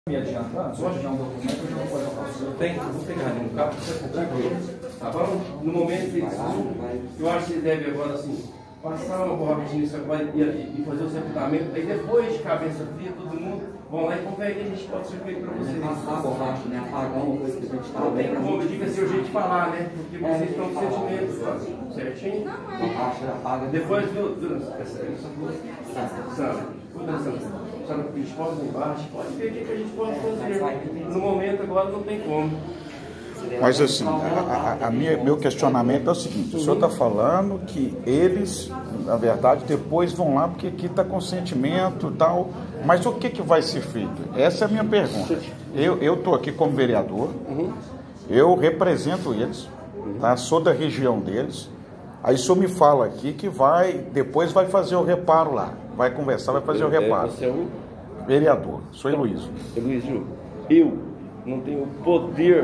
Me adiantando, se eu tiver um documento, eu já não posso falar. Eu vou pegar ali no carro, você tranquilo. Tá bom? No momento eu acho que você deve agora assim, passar uma borracha nisso agora e fazer o sepultamento. Aí depois de cabeça fria, todo mundo vão lá e confere que a gente pode ser feito para vocês. Passar a borracha, né? Apagar uma coisa que a gente está Não tem bem. como, diga assim o jeito de falar, né? Porque vocês estão com sentimentos, certinho? Borracha apaga. Depois Sandra, a gente pode embaixo, pode ver o que a gente pode fazer. No momento agora não tem como. Mas assim, meu questionamento é o seguinte, o senhor está falando que eles, na verdade, depois vão lá porque aqui está consentimento e tal, mas o que vai ser feito? Essa é a minha pergunta. Eu estou aqui como vereador, eu represento eles, tá? Sou da região deles, aí o senhor me fala aqui que depois vai fazer o reparo lá, vai conversar, vai fazer o reparo. Você é o Vereador, sou Heloísio. Heloísio, eu não tenho poder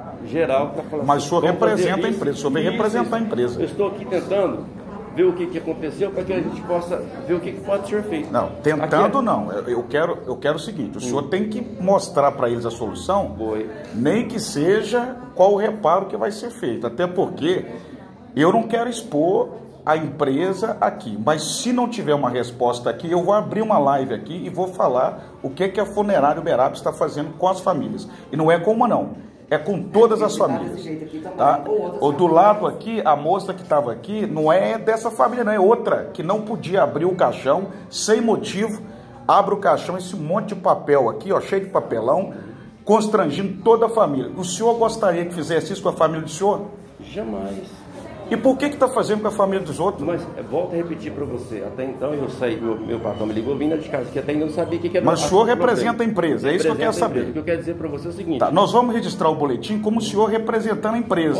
geral para falar. Mas o senhor representa a empresa, o senhor vem isso, representar a empresa. Eu estou aqui tentando ver o que aconteceu para que a gente possa ver o que pode ser feito. Não, tentando não. Eu quero o seguinte, o senhor tem que mostrar para eles a solução, nem que seja qual o reparo que vai ser feito. Até porque eu não quero expor a empresa aqui, mas se não tiver uma resposta aqui, eu vou abrir uma live aqui e vou falar o que a Funerária Uberaba está fazendo com as famílias. E não é com uma não, é com todas as famílias. Tá? Ou do lado aqui, a moça que estava aqui, não é dessa família, não é outra, que não podia abrir o caixão, sem motivo, abre o caixão, esse monte de papel aqui, ó, cheio de papelão, constrangindo toda a família. O senhor gostaria que fizesse isso com a família do senhor? Jamais. E por que está fazendo com a família dos outros? Mas volto a repetir para você, até então eu saí, meu patrão me ligou vindo de casa, que até ainda não sabia o que era. Mas o senhor representa a empresa, é isso que eu quero saber. O que eu quero dizer para você é o seguinte. Tá, nós vamos registrar o boletim como o senhor representando a empresa.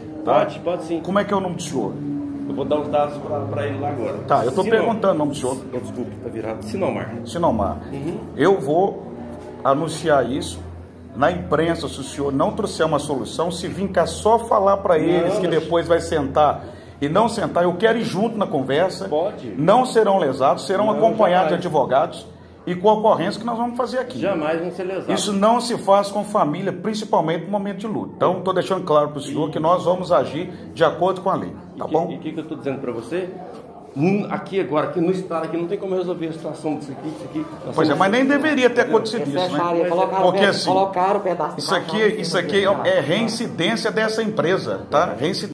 Pode sim. Como é que é o nome do senhor? Eu vou dar os dados para ele lá agora. Tá, eu estou perguntando o nome do senhor. Desculpe, está virado. Sinomar. Sinomar. Eu vou anunciar isso na imprensa, se o senhor não trouxer uma solução, se vir cá só falar para eles que depois vai sentar e não sentar, eu quero ir junto na conversa. Pode. Não serão lesados, serão acompanhados de advogados e com a ocorrência que nós vamos fazer aqui. Jamais vão ser lesados. Isso não se faz com família, principalmente no momento de luto. Então, estou deixando claro para o senhor que nós vamos agir de acordo com a lei. Tá bom? E o que eu estou dizendo para você? Aqui agora, aqui no estado, aqui não tem como resolver a situação disso aqui. Pois é, mas nem deveria ter acontecido isso, né? Porque assim, colocaram o pedaço. isso aqui é reincidência dessa empresa, tá?